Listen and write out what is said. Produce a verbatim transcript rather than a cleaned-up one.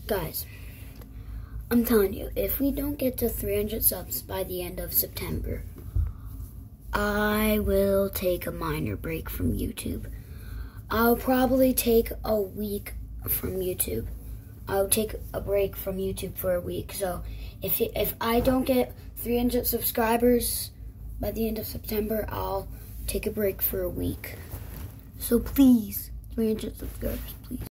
Guys, I'm telling you, if we don't get to three hundred subs by the end of September, I will take a minor break from YouTube. I'll probably take a week from YouTube. I'll take a break from YouTube for a week. So if if I don't get three hundred subscribers by the end of September, I'll take a break for a week. So please, three hundred subscribers, please.